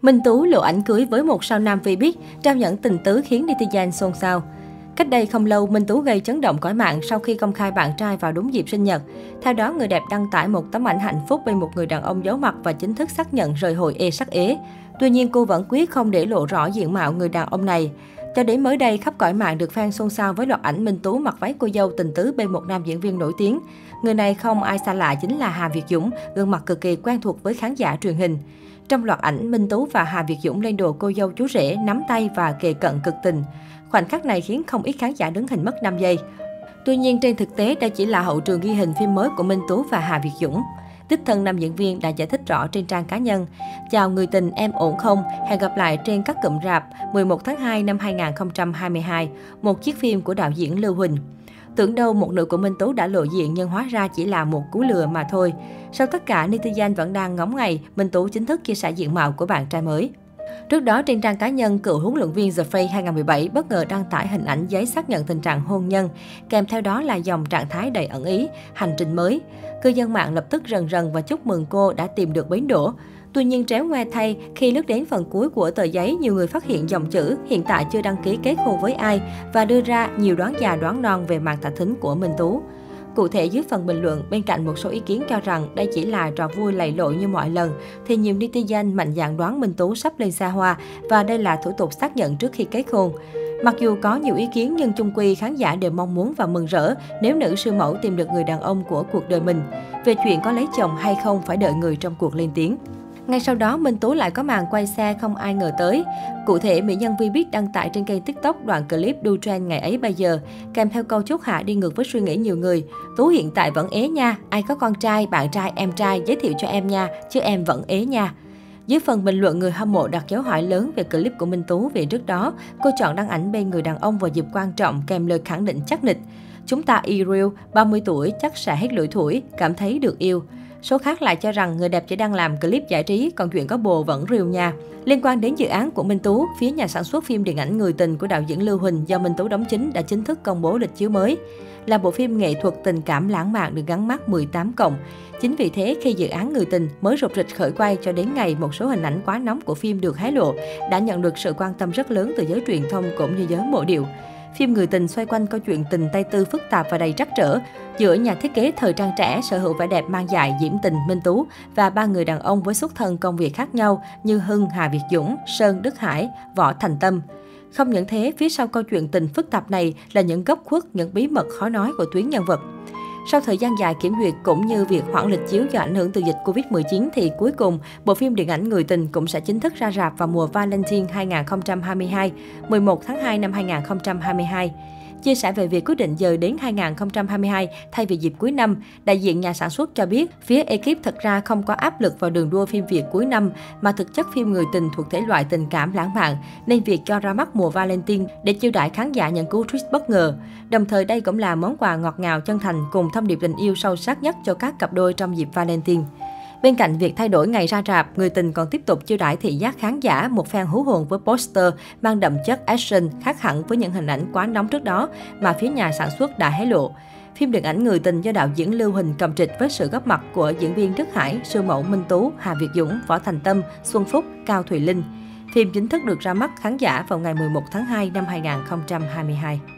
Minh Tú lộ ảnh cưới với một sao nam Vbiz, trao nhẫn tình tứ khiến netizen xôn xao. Cách đây không lâu, Minh Tú gây chấn động cõi mạng sau khi công khai bạn trai vào đúng dịp sinh nhật. Theo đó, người đẹp đăng tải một tấm ảnh hạnh phúc bên một người đàn ông giấu mặt và chính thức xác nhận rời hội ê sắc ế. Tuy nhiên, cô vẫn quyết không để lộ rõ diện mạo người đàn ông này. Cho đến mới đây, khắp cõi mạng được fan xôn xao với loạt ảnh Minh Tú mặc váy cô dâu tình tứ bên một nam diễn viên nổi tiếng. Người này không ai xa lạ chính là Hà Việt Dũng, gương mặt cực kỳ quen thuộc với khán giả truyền hình. Trong loạt ảnh, Minh Tú và Hà Việt Dũng lên đồ cô dâu chú rể, nắm tay và kề cận cực tình. Khoảnh khắc này khiến không ít khán giả đứng hình mất 5 giây. Tuy nhiên, trên thực tế, đây chỉ là hậu trường ghi hình phim mới của Minh Tú và Hà Việt Dũng. Đích thân nam diễn viên đã giải thích rõ trên trang cá nhân. Chào người tình, em ổn không? Hẹn gặp lại trên các cụm rạp 11 tháng 2 năm 2022, một chiếc phim của đạo diễn Lưu Huỳnh. Tưởng đâu một nửa của Minh Tú đã lộ diện nhưng hóa ra chỉ là một cú lừa mà thôi. Sau tất cả, netizen vẫn đang ngóng ngày Minh Tú chính thức chia sẻ diện mạo của bạn trai mới. Trước đó, trên trang cá nhân, cựu huấn luyện viên The Face 2017 bất ngờ đăng tải hình ảnh giấy xác nhận tình trạng hôn nhân, kèm theo đó là dòng trạng thái đầy ẩn ý, hành trình mới. Cư dân mạng lập tức rần rần và chúc mừng cô đã tìm được bến đỗ. Tuy nhiên, tréo ngoe thay, khi lướt đến phần cuối của tờ giấy, nhiều người phát hiện dòng chữ hiện tại chưa đăng ký kết hôn với ai và đưa ra nhiều đoán già đoán non về màn tả thính của Minh Tú. Cụ thể, dưới phần bình luận, bên cạnh một số ý kiến cho rằng đây chỉ là trò vui lầy lội như mọi lần, thì nhiều netizen mạnh dạn đoán Minh Tú sắp lên xa hoa và đây là thủ tục xác nhận trước khi kết hôn. Mặc dù có nhiều ý kiến nhưng chung quy khán giả đều mong muốn và mừng rỡ nếu nữ siêu mẫu tìm được người đàn ông của cuộc đời mình. Về chuyện có lấy chồng hay không phải đợi người trong cuộc lên tiếng. Ngay sau đó, Minh Tú lại có màn quay xe không ai ngờ tới. Cụ thể, mỹ nhân Vbiz đăng tải trên kênh TikTok đoạn clip đu trend ngày ấy bây giờ, kèm theo câu chốt hạ đi ngược với suy nghĩ nhiều người. Tú hiện tại vẫn ế nha, ai có con trai, bạn trai, em trai giới thiệu cho em nha, chứ em vẫn ế nha. Dưới phần bình luận, người hâm mộ đặt dấu hỏi lớn về clip của Minh Tú vì trước đó, cô chọn đăng ảnh bên người đàn ông vào dịp quan trọng kèm lời khẳng định chắc nịch. Chúng ta real, 30 tuổi chắc sẽ hết lỗi thủi, cảm thấy được yêu. Số khác lại cho rằng người đẹp chỉ đang làm clip giải trí, còn chuyện có bồ vẫn real nha. Liên quan đến dự án của Minh Tú, phía nhà sản xuất phim điện ảnh Người tình của đạo diễn Lưu Huỳnh do Minh Tú đóng chính đã chính thức công bố lịch chiếu mới. Là bộ phim nghệ thuật tình cảm lãng mạn được gắn mác 18+. Chính vì thế, khi dự án Người tình mới rục rịch khởi quay cho đến ngày một số hình ảnh quá nóng của phim được hé lộ, đã nhận được sự quan tâm rất lớn từ giới truyền thông cũng như giới mộ điệu. Phim Người tình xoay quanh câu chuyện tình tay tư phức tạp và đầy trắc trở giữa nhà thiết kế thời trang trẻ sở hữu vẻ đẹp mang dại diễm tình Minh Tú và ba người đàn ông với xuất thân công việc khác nhau như Hưng, Hà Việt Dũng, Sơn Đức Hải, Võ Thành Tâm. Không những thế, phía sau câu chuyện tình phức tạp này là những góc khuất, những bí mật khó nói của tuyến nhân vật. Sau thời gian dài kiểm duyệt cũng như việc hoãn lịch chiếu do ảnh hưởng từ dịch Covid-19 thì cuối cùng, bộ phim điện ảnh Người tình cũng sẽ chính thức ra rạp vào mùa Valentine 2022, 11 tháng 2 năm 2022. Chia sẻ về việc quyết định dời đến 2022 thay vì dịp cuối năm, đại diện nhà sản xuất cho biết phía ekip thật ra không có áp lực vào đường đua phim Việt cuối năm, mà thực chất phim Người tình thuộc thể loại tình cảm lãng mạn, nên việc cho ra mắt mùa Valentine để chiêu đãi khán giả nhận cú twist bất ngờ. Đồng thời đây cũng là món quà ngọt ngào chân thành cùng thông điệp tình yêu sâu sắc nhất cho các cặp đôi trong dịp Valentine. Bên cạnh việc thay đổi ngày ra rạp, Người tình còn tiếp tục chiêu đãi thị giác khán giả một phen hú hồn với poster mang đậm chất action khác hẳn với những hình ảnh quá nóng trước đó mà phía nhà sản xuất đã hé lộ. Phim điện ảnh Người tình do đạo diễn Lưu Huỳnh cầm trịch với sự góp mặt của diễn viên Đức Hải, siêu mẫu Minh Tú, Hà Việt Dũng, Võ Thành Tâm, Xuân Phúc, Cao Thùy Linh. Phim chính thức được ra mắt khán giả vào ngày 11 tháng 2 năm 2022.